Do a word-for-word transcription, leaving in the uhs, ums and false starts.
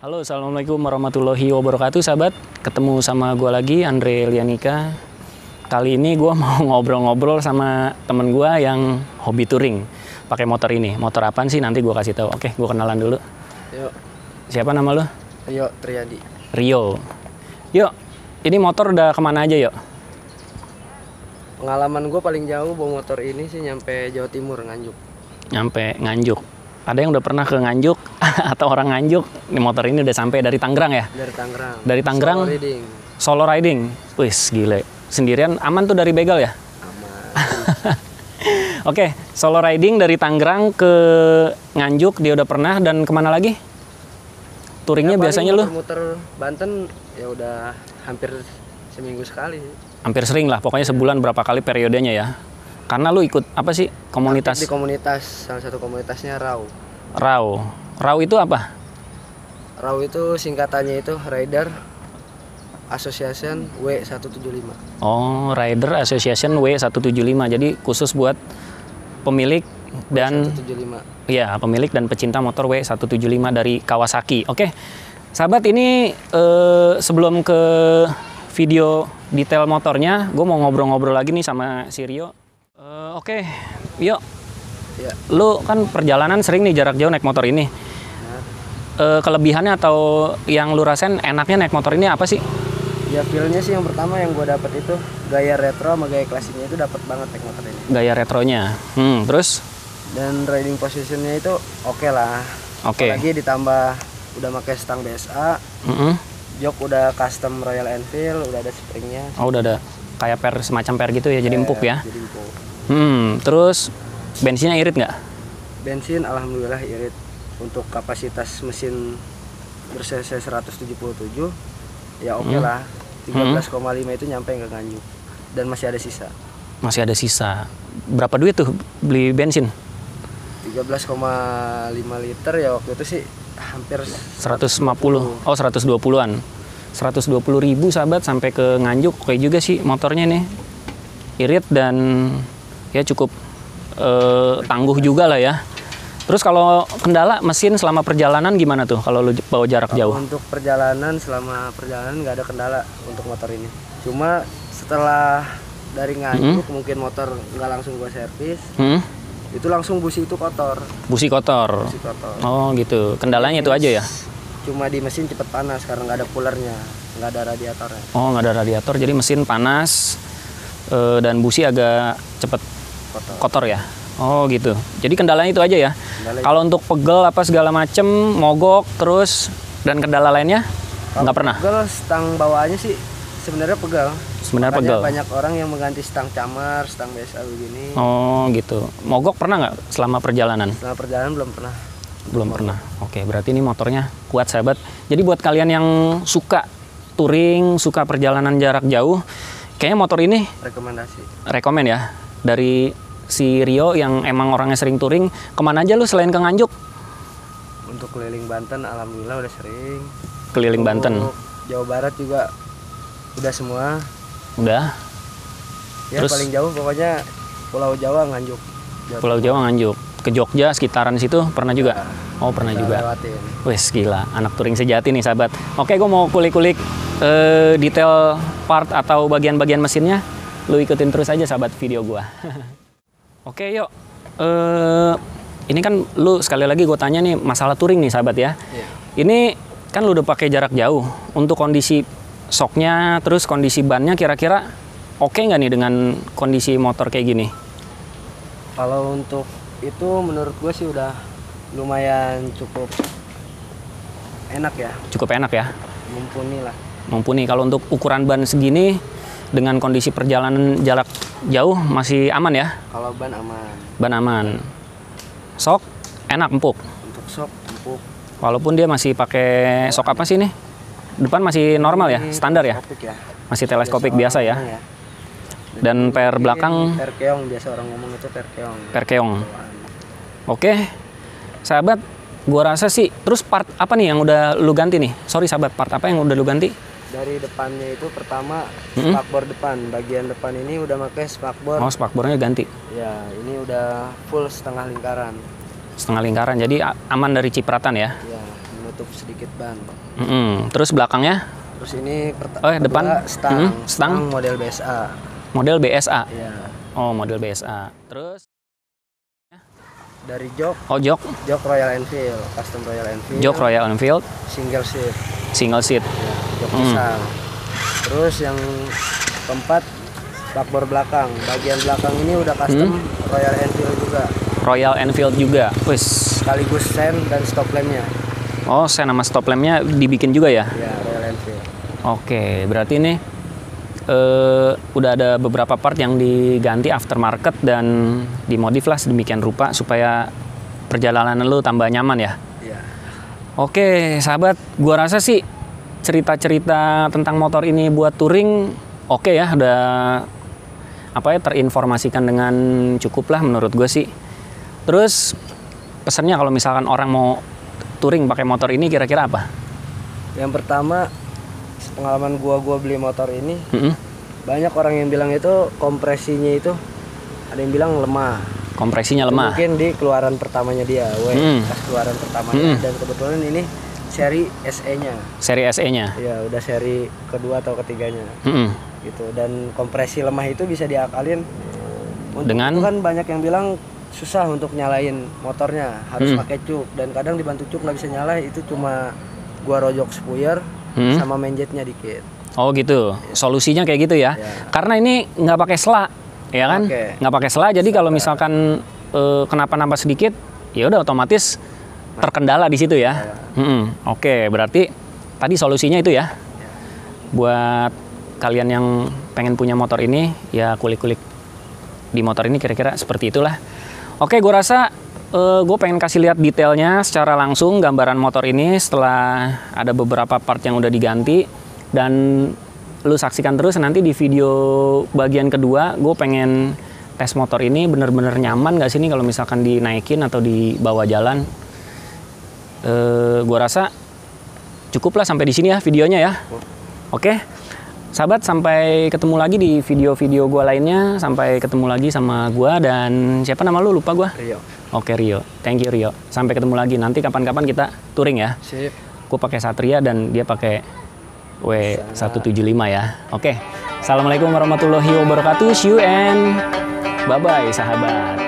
Halo, assalamualaikum warahmatullahi wabarakatuh, sahabat. Ketemu sama gue lagi, Andre Lianika. Kali ini gue mau ngobrol-ngobrol sama temen gue yang hobi touring, pakai motor ini. Motor apaan sih? Nanti gue kasih tahu. Oke, gue kenalan dulu. Yuk. Siapa nama lo? Rio Triadi. Rio. Yuk, ini motor udah kemana aja, yuk? Pengalaman gue paling jauh bawa motor ini sih nyampe Jawa Timur, Nganjuk. Nyampe Nganjuk. Ada yang udah pernah ke Nganjuk atau orang Nganjuk? Ini motor ini udah sampai dari Tangerang ya? Dari Tangerang. Dari Tangerang. Solo riding. Solo riding. Wih, gile. Sendirian aman tuh dari begal ya? Aman. Oke, solo riding dari Tangerang ke Nganjuk dia udah pernah, dan kemana lagi? Touringnya Ya, biasanya lu? muter-muter Banten ya udah hampir seminggu sekali. Hampir sering lah, pokoknya sebulan berapa kali periodenya ya. Karena lu ikut apa sih komunitas? Aktif di komunitas, salah satu komunitasnya R A W. R A W. R A W itu apa? R A W itu singkatannya itu Rider Association W seratus tujuh puluh lima. Oh, Rider Association W seratus tujuh puluh lima. Jadi khusus buat pemilik dan seratus tujuh puluh lima. ya, pemilik dan pecinta motor W seratus tujuh puluh lima dari Kawasaki. Oke. Sahabat, ini eh, sebelum ke video detail motornya, gue mau ngobrol-ngobrol lagi nih sama si Rio. Uh, Oke, okay. Yuk. Ya. Lu kan perjalanan sering nih jarak jauh naik motor ini. Nah. Uh, kelebihannya atau yang lu rasain enaknya naik motor ini apa sih? Ya feelnya sih yang pertama yang gue dapet itu gaya retro sama gaya klasiknya itu dapet banget naik motor ini. Gaya retronya. Hmm, terus? Dan riding positionnya itu oke okay lah. Oke. Okay. Apalagi ditambah udah pakai stang B S A. Mm-hmm. Jok udah custom Royal Enfield, udah ada springnya. Oh, udah ada kayak per semacam per gitu ya, jadi empuk ya. Jadi empuk. Hmm, terus bensinnya irit nggak? Bensin alhamdulillah irit. Untuk kapasitas mesin ber-cc seratus tujuh puluh tujuh ya oke okay hmm. lah. tiga belas koma lima itu nyampe ke Nganjuk. Dan masih ada sisa. Masih ada sisa. Berapa duit tuh beli bensin? tiga belas koma lima liter ya waktu itu sih hampir seratus lima puluh. Oh, seratus dua puluhan. seratus dua puluh ribu sahabat sampai ke Nganjuk. Oke juga sih motornya nih. Irit dan ya cukup eh, tangguh juga lah ya. Terus kalau kendala mesin selama perjalanan gimana tuh kalau lu bawa jarak jauh? Untuk perjalanan, selama perjalanan nggak ada kendala untuk motor ini. Cuma setelah dari Nganjuk hmm? mungkin motor nggak langsung gua servis. Hmm? Itu langsung busi itu kotor. Busi kotor. Busi kotor. Oh gitu. Kendalanya itu aja ya? Cuma di mesin cepet panas karena nggak ada coolernya, nggak ada radiatornya. Oh, nggak ada radiator, jadi mesin panas eh, dan busi agak cepet Kotor. kotor ya? Oh gitu. Jadi kendalanya itu aja ya? Kendala Kalau untuk pegel apa segala macem, mogok terus dan kendala lainnya nggak pernah? Pegel stang bawaannya sih sebenarnya pegel. Sebenarnya Makanya pegel. banyak orang yang mengganti stang camar, stang B S A begini. Oh gitu. Mogok pernah nggak selama perjalanan? Selama perjalanan belum pernah. Belum pernah. Oke, berarti ini motornya kuat sahabat. Jadi buat kalian yang suka touring, suka perjalanan jarak jauh, kayaknya motor ini Rekomendasi. rekomen ya. Dari si Rio yang emang orangnya sering touring, kemana aja lu selain ke Nganjuk? Untuk keliling Banten alhamdulillah udah sering. Keliling Untuk Banten. Jawa Barat juga udah semua. Udah. Ya Terus paling jauh pokoknya Pulau Jawa Nganjuk. Jawa Pulau Jawa Nganjuk. Ke Jogja sekitaran situ pernah juga? Nah, Oh pernah juga. lewatin. Wes gila, anak touring sejati nih sahabat. Oke, gue mau kulik-kulik eh, detail part atau bagian-bagian mesinnya. Lu ikutin terus aja sahabat video gue. Oke yuk. Eh, ini kan lu sekali lagi gue tanya nih masalah touring nih sahabat ya. Iya. Ini kan lu udah pakai jarak jauh. Untuk kondisi shocknya, terus kondisi bannya kira-kira oke nggak nih dengan kondisi motor kayak gini? Kalau untuk itu menurut gue sih udah lumayan cukup enak ya. Cukup enak ya? Mumpuni lah. Mumpuni. Kalau untuk ukuran ban segini dengan kondisi perjalanan jarak jauh masih aman ya? Kalau ban aman. Ban aman. Sok enak, empuk. Untuk shock empuk. Walaupun dia masih pakai sok apa sih nih? Depan masih normal ya, standar ya? Teleskopik ya. Masih teleskopik biasa, biasa ya. ya. Dan per belakang per keong, biasa orang ngomong itu per keong. Per keong. Oke. Sahabat, gua rasa sih terus part apa nih yang udah lu ganti nih? Sorry sahabat, part apa yang udah lu ganti? Dari depannya itu pertama Mm-hmm. spakbor depan, bagian depan ini udah pakai spakbor. Oh, spakbornya ganti. Ya, ini udah full setengah lingkaran. Setengah lingkaran. Jadi a- aman dari cipratan ya. Ya, menurut tutup sedikit ban. Mm-mm. Terus belakangnya? Terus ini perta- Oh, depan? stang, Mm-hmm. Stang? stang model B S A. Model B S A. Ya. Oh, model B S A. Terus Dari jok, oh jok, jok Royal Enfield, custom Royal Enfield. jok Royal Enfield, Single seat, single seat. ya, jok Hmm. pisang. Terus yang keempat bakbor belakang. Bagian belakang ini udah custom Hmm. Royal Enfield juga. Royal Enfield juga. Wis. Sekaligus sen dan stop lampnya. Oh, saya nama stop lampnya dibikin juga ya? Ya, Royal Enfield. Oke, berarti ini eh, udah ada beberapa part yang diganti aftermarket dan dimodif lah sedemikian rupa supaya perjalanan lu tambah nyaman ya. Iya. Oke, sahabat, gua rasa sih cerita-cerita tentang motor ini buat touring oke ya, udah apa ya terinformasikan dengan cukup lah menurut gue sih. Terus pesannya kalau misalkan orang mau touring pakai motor ini kira-kira apa? Yang pertama, pengalaman gua gua beli motor ini, Mm-mm. banyak orang yang bilang itu kompresinya itu ada yang bilang lemah. Kompresinya Itu lemah. Mungkin di keluaran pertamanya dia, W, Mm. pas keluaran pertamanya, Mm. dan kebetulan ini seri S E-nya. Seri S E-nya. Ya, udah seri kedua atau ketiganya. Mm-mm. Gitu. Dan kompresi lemah itu bisa diakalin untuk Dengan? itu kan banyak yang bilang susah untuk nyalain motornya, harus Mm. pakai cuk, dan kadang dibantu cuk nggak bisa nyala, itu cuma gua rojok spuyer Mm. sama menjetnya dikit. Oh gitu. Solusinya kayak gitu ya. Ya. Karena ini nggak pakai sela, ya kan? Oke. Nggak pakai sela. Jadi kalau misalkan eh, kenapa-napa sedikit, ya udah otomatis terkendala di situ ya. Mm-mm. Oke, berarti tadi solusinya itu ya. Buat kalian yang pengen punya motor ini, ya kulik-kulik di motor ini kira-kira seperti itulah. Oke, gue rasa gue pengen kasih lihat detailnya secara langsung gambaran motor ini setelah ada beberapa part yang udah diganti, dan lu saksikan terus nanti di video bagian kedua. Gue pengen tes motor ini bener-bener nyaman gak sih nih kalau misalkan dinaikin atau dibawa jalan. Uh, gue rasa cukup lah sampai di sini ya videonya ya. Oke, sahabat, sampai ketemu lagi di video-video gue lainnya. Sampai ketemu lagi sama gue dan siapa nama lu, lupa gue. Rio. Oke Rio, thank you Rio. Sampai ketemu lagi nanti kapan-kapan kita touring ya. Sip. Gue pakai Satria dan dia pakai W seratus tujuh puluh lima ya. Oke, assalamualaikum warahmatullahi wabarakatuh. See you and bye bye sahabat.